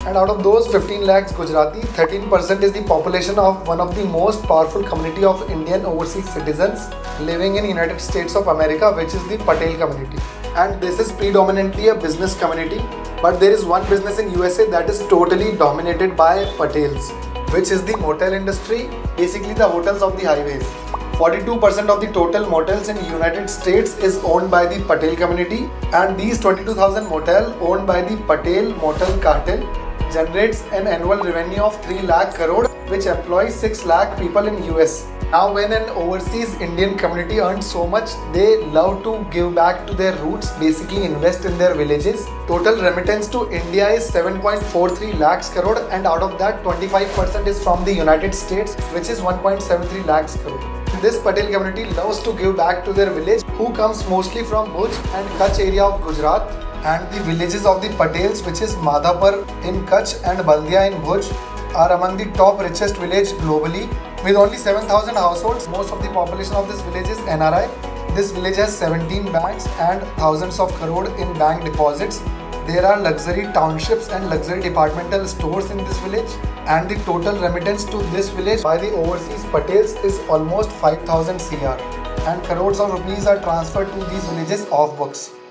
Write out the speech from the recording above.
And out of those 15 lakhs Gujarati, 13% is the population of one of the most powerful community of Indian overseas citizens living in United States of America, which is the Patel community. And this is predominantly a business community, but there is one business in USA that is totally dominated by Patels, which is the motel industry, basically the hotels of the highways. 42% of the total motels in United States is owned by the Patel community, and these 22,000 motel owned by the Patel Motel Cartel generates an annual revenue of 3 lakh crore, which employs 6 lakh people in US. Now when an overseas Indian community earns so much, they love to give back to their roots, basically invest in their villages. Total remittance to India is 7.43 lakhs crore, and out of that 25% is from the United States, which is 1.73 lakhs crore. This Patel community loves to give back to their village, who comes mostly from Bhuj and Kutch area of Gujarat, and the villages of the Patels, which is Madhapur in Kutch and Baldia in Bhuj, are among the top richest village globally. With only 7,000 households, most of the population of this village is NRI. This village has 17 banks and thousands of crore in bank deposits. There are luxury townships and luxury departmental stores in this village, and the total remittance to this village by the overseas Patels is almost 5,000 CR, and crores of rupees are transferred to these villages off books.